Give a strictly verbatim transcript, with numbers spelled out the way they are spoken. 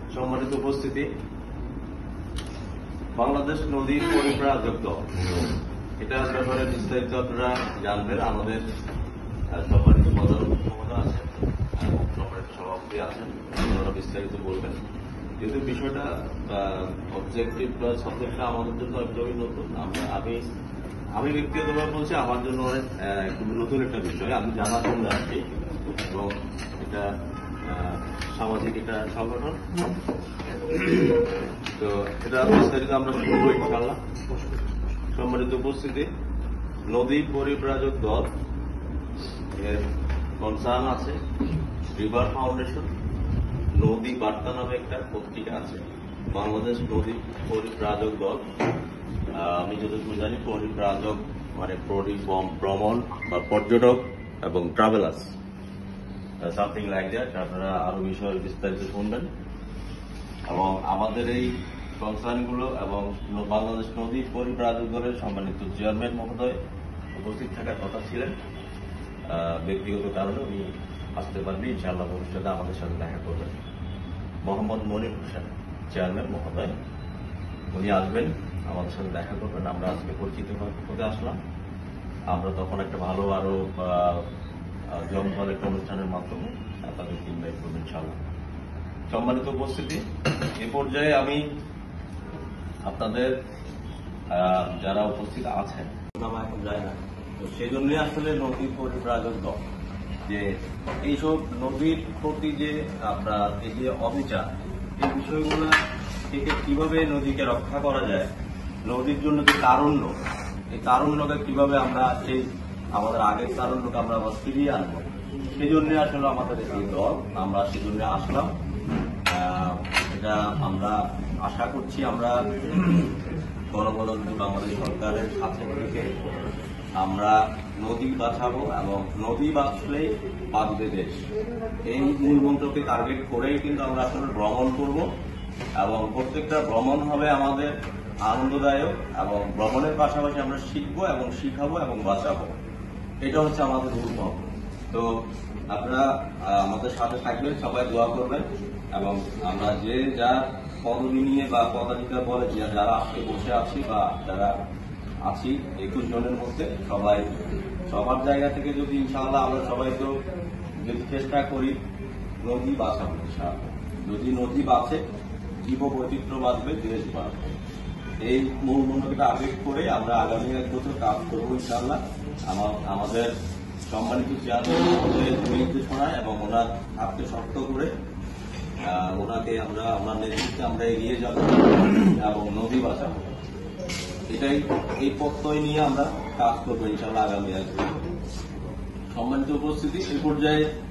সম্মানিত উপস্থিতি, বাংলাদেশ নদী পরিব্রাজক দল, এটার ব্যাপারে বিস্তারিত আপনারা জানবেন। আমাদের সম্মানিত প্রধান মহোদয় আছেন এবং সম্মানিত সভাপতি আছেন, ওনারা বিস্তারিত বলবেন। যেহেতু বিষয়টা অবজেক্টিভ বা সাবজেক্টটা আমাদের জন্য একদমই নতুন, আমরা আমি আমি ব্যক্তিগতভাবে বলছি আমার জন্য অনেক খুবই নতুন একটা বিষয়, আমি জানার জন্য আসছি এবং এটা সামাজিক একটা সংগঠন, তো এটা বিস্তারিত আমরা শুনবো ইনশাআল্লাহ। সম্মানিত উপস্থিতি, নদী পরিব্রাজক দল এর কনসার্ন আছে রিভার ফাউন্ডেশন, নদী বার্তা নামে একটা পত্রিকা আছে, বাংলাদেশ নদী পরিব্রাজক দল। আমি যতটুকু জানি পরিব্রাজক মানে ভ্রমণ বা পর্যটক এবং ট্রাভেলার্স, সামথিং লাইক দ্যাট। আপনারা আরো বিষয়ে বিস্তারিত শুনবেন এবং আমাদের এই কনসার্নগুলো এবং বাংলাদেশ নদী পরিব্রাজক দলের সম্মানিত চেয়ারম্যান মহোদয় উপস্থিত থাকার কথা ছিলেন, ব্যক্তিগত কারণে উনি আসতে পারবেন। ইনশাআল্লাহ ভবিষ্যতে আমাদের সাথে দেখা করবেন। মোহাম্মদ মনির হোসেন চেয়ারম্যান মহোদয়, উনি আসবেন, আমাদের সাথে দেখা করবেন। আমরা আজকে পরিচিত হতে আসলাম, আমরা তখন একটা ভালো আরো জমজমাট একটা অনুষ্ঠানের মাধ্যমে তাদেরকে ইনভাইট করবেন ইনশাআল্লাহ। সম্মানিত উপস্থিতি, এ পর্যায়ে আমি আপনাদের যারা উপস্থিত আছেন নাম এখন যায় না, তো সেই জন্যই আসলে নদী পরিব্রাজক দল যে এইসব নদীর প্রতি যে আপনার এই যে অবিচার, এই বিষয়গুলো থেকে কিভাবে নদীকে রক্ষা করা যায়, নদীর জন্য যে তারুণ্য, এই তারুণ্যকে কিভাবে আমরা সেই আমাদের আগের তারুণ্যকে আমরা আবার ফিরিয়ে আনবো, সেই জন্য আসলে আমাদের এই দল, আমরা সেই জন্য আসলাম। এটা আমরা আশা করছি আমরা গণপ্রজাতন্ত্রী বাংলাদেশ সরকারের সাথে থেকে আমরা নদী বাঁচাবো এবং নদী বাঁচলেই বাঁচবে দেশ, এই মূল মন্ত্রকে টার্গেট করেই কিন্তু আমরা আসলে ভ্রমণ করব এবং প্রত্যেকটা ভ্রমণ হবে আমাদের আনন্দদায়ক এবং ভ্রমণের পাশাপাশি আমরা শিখবো এবং শিখাবো এবং বাঁচাবো, এটা হচ্ছে আমাদের মূল মন্ত্র। তো আপনারা আমাদের সাথে থাকবেন, সবাই দোয়া করবেন এবং আমরা যে যার পদবি নিয়ে বা পদাধিকার বলে যারা আজকে বসে আছি বা যারা আছি একুশ জনের মধ্যে সবাই সবার জায়গা থেকে যদি ইনশাআল্লাহ আমরা সবাই তো যদি চেষ্টা করি নদী বাঁচাবো, ইনশাআল্লাহ যদি নদী বাঁচে জীব বৈচিত্র্য বাঁচবে, দেশ বাঁচবে, এই মূল মন্ত্রকে টার্গেট করে আমরা আগামী এক বছর কাজ করবো ইনশাআল্লাহ। আমাদের সম্মানিত চেয়ারম্যান নির্দেশনায় এবং ওনার হাতকে শক্ত করে ওনাকে আমরা ওনার নেতৃত্বে আমরা এগিয়ে যাব এবং নদী বাঁচাবো, এটাই এই প্রত্যয় নিয়ে আমরা কাজ করবো ইনশাআল্লাহ আগামী এক বছর। সম্মানিত উপস্থিতি, এই পর্যায়ে